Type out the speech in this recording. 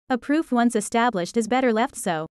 A proof once established is better left so.